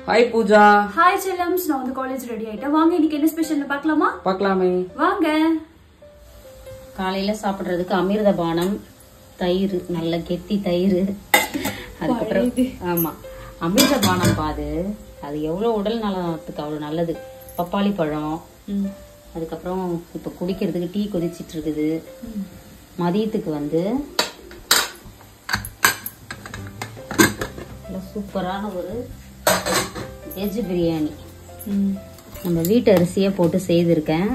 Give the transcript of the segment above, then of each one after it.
Hi Pooja. Hi Chillams, நான் வந்து college ready ஆயிட்டேன். வாங்க இன்னைக்கு என்ன ஸ்பெஷல்னு பார்க்கலாமா? பார்க்கலாமே. வாங்க. காலையில சாப்பிடுறதுக்கு அமிர்த பானம், தயிர், நல்ல கெட்டி தயிர். அதுக்கப்புறம் ஆமா அமிர்த பானம் பாது அது எவ்வளவு உடல் நலத்துக்கு அவ்வளவு நல்லது. பப்பாளி பழம், அதுக்கப்புறம் இப்ப குடிக்கிறதுக்கு டீ கொதிச்சிட்டு இருக்குது. மதியத்துக்கு வந்து சூப்பரான ஒரு வெஜ் பிரியாணி நம்ம வீட்டு அரிசியை போட்டு செய்திருக்கேன்.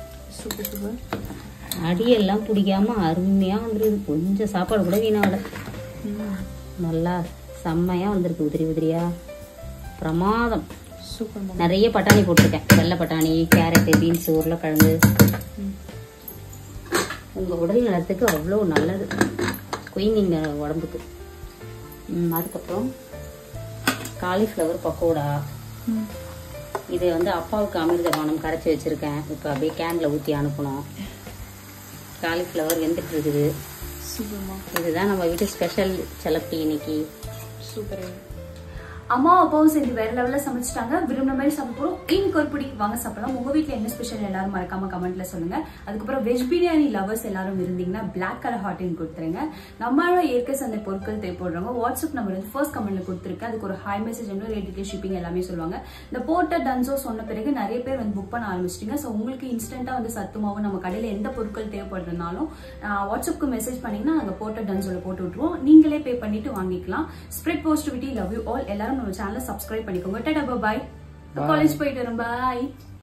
அடியெல்லாம் பிடிக்காம அருமையா வந்துருக்கு. கொஞ்சம் சாப்பாடு கூட வீணாகல, நல்லா செம்மையா வந்திருக்கு. உதிரி உதிரியா பிரமாதம். நிறைய பட்டாணி போட்டிருக்கேன். வெள்ளை பட்டாணி, கேரட், பீன்ஸ், உருளைக்கிழங்கு. உங்க உடல் நலத்துக்கு அவ்வளோ நல்லது, குயினிங்க உடம்புக்கு. அதுக்கப்புறம் காலிஃப்ளவர் பக்கோடா. இது வந்து அப்பாவுக்கு அமிர்த பானம் கரைச்சி வச்சிருக்கேன். இப்போ அப்படியே கேன்ல ஊற்றி அனுப்பணும். காலிஃப்ளவர் வெந்துட்டு இருக்குது. இதுதான் நம்ம வீட்டு ஸ்பெஷல் செலப்டி இன்னைக்கு. சூப்பர். அம்மா அப்பாவும் சேர்ந்து வேற லெவல்ல சமைச்சிட்டாங்க. விரும்பின மாதிரி சாப்பிடுறோம். இன்னைக்கு ஒரு பிடி வாங்க சாப்பிடலாம். உங்க வீட்டுல என்ன ஸ்பெஷல் எல்லாரும் மறக்காம கமெண்ட்ல சொல்லுங்க. அதுக்கப்புறம் வெஜ் பிரியாணி லவர்ஸ் எல்லாரும் இருந்தீங்கன்னா பிளாக் கலர் ஹார்ட்டின் கொடுத்துருங்க. நம்மளோட இயற்கை சந்தை பொருட்கள் தேவைப்படுறவங்க வாட்ஸ்அப் நம்பர் வந்து ஃபர்ஸ்ட் கமெண்ட்ல கொடுத்துருக்கேன். அதுக்கு ஒரு ஹை மெசேஜ் வந்து ரேட்டுக்கு ஷிப்பிங் எல்லாமே சொல்லுவாங்க. இந்த போட்ட டன்ஸோ சொன்ன பிறகு நிறைய பேர் வந்து புக் பண்ண ஆரம்பிச்சிட்டீங்க. ஸோ உங்களுக்கு இன்ஸ்டன்டா வந்து சத்துமாவும் நம்ம கடையில எந்த பொருட்கள் தேவைப்படுறதுனாலும் வாட்ஸ்அப்க்கு மெசேஜ் பண்ணீங்கன்னா நாங்க போட்ட டன்ஸோட போட்டு விட்டுருவோம். நீங்களே பே பண்ணிட்டு வாங்கிக்கலாம். Spread positivity, love you all. எல்லாரும் நம்ம சேனலை சப்ஸ்கிரைப் பண்ணிக்கோங்க. டாடா, பை. காலேஜ் போயிட்டு வரோம். பாய்.